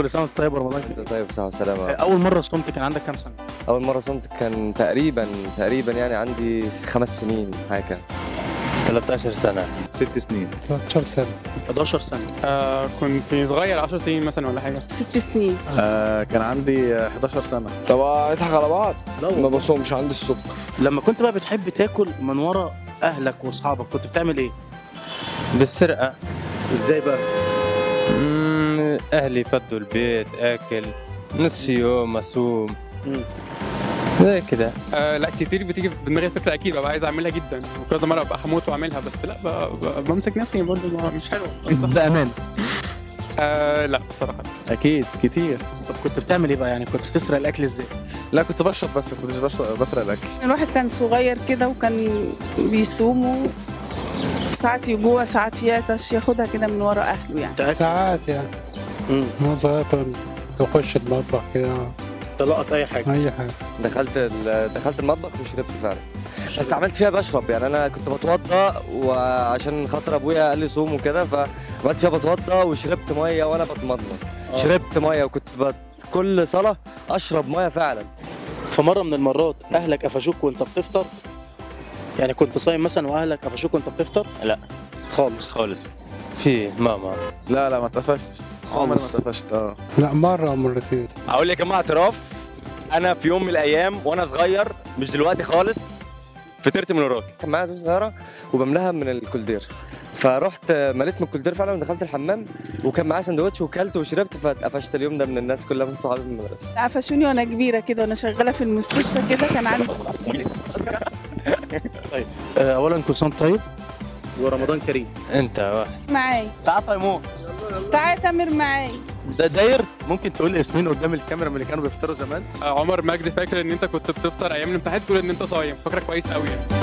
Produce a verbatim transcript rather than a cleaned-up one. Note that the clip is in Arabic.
كل سنه وانت طيب ورمضان كده. انت طيب صحة وسلامة. اول مره صمت كان عندك كام سنه؟ أول مرة صمت كان تقريبا تقريبا يعني عندي خمس سنين حاجة كده. ثلاثة عشر سنة. ست سنين. ثلاثة عشر سنة. حداشر سنة. آه كنت صغير عشر سنين مثلا ولا حاجة. ست سنين. آه كان عندي حداشر سنة. طب اضحك على بعض؟ لا ما بصومش، عندي السكر. لما كنت بقى بتحب تاكل من ورا اهلك واصحابك كنت بتعمل ايه؟ بالسرقة. ازاي بقى؟ مم، أهلي فضوا البيت آكل نص يوم أصوم زي كده. آه لا كتير بتيجي في دماغي الفكرة، أكيد ببقى عايز أعملها جدا وكذا مرة أبقى هموت وأعملها، بس لا ب- ب- بمسك نفسي برضه، ما- مش حلوة. بامان. آه لا بصراحة. أكيد كتير. طب كنت بتعمل ايه بقى؟ يعني كنت بتسرق الاكل ازاي؟ لا كنت بشرب بس، كنتش بشرب بسرق الأكل. الواحد كان صغير كده وكان بيصوم، ساعات يجوع ساعات يعطش، ياخدها كده من ورا اهله يعني. تاكل. ساعات يعني. امم وانا صغير كنت بخش المطبخ كده تلقط اي حاجه. اي حاجة. دخلت ال- دخلت المطبخ وشربت فعلا. بس عملت فيها بشرب، يعني أنا كنت بتوضى وعشان خاطر أبويا قال لي صوم وكده، فعملت فيها بتوضى وشربت مية وأنا بتمضمض. شربت مية وكنت بت... كل صلاة أشرب مية فعلا. في مره من المرات اهلك قفشوك وانت بتفطر؟ يعني كنت صايم مثلا واهلك قفشوك وانت بتفطر؟ لا خالص. خالص. في ماما. لا لا ما اتقفشتش. عمري ما خالص. اتقفشت. اه لا مرة أو مرتين. اقول لك يا جماعه اعتراف، انا في يوم من الايام وانا صغير مش دلوقتي خالص فطرت من وراك. كان معايا ازازة صغيرة وبملاها من الكولدير، فرحت مليت من الكولدير فعلا ودخلت الحمام، وكان معايا سندوتش وكلت وشربت، فاتقفشت اليوم ده من الناس كلها، من صحابي من المدرسة. قفشوني وانا كبيره كده وانا شغاله في المستشفى كده، كان عندي. طيب آه، اولا كل سنه وأنت طيب ورمضان كريم. أنت واحد. معايا. تعال تيمور. تعالى تامر معايا. ده داير. ممكن تقول اسمين قدام الكاميرا من اللي كانوا بيفطروا زمان؟ آه عمر مجدي، فاكر إن أنت كنت بتفطر أيام الامتحانات تقول إن أنت صايم، فاكرك كويس قوي يعني.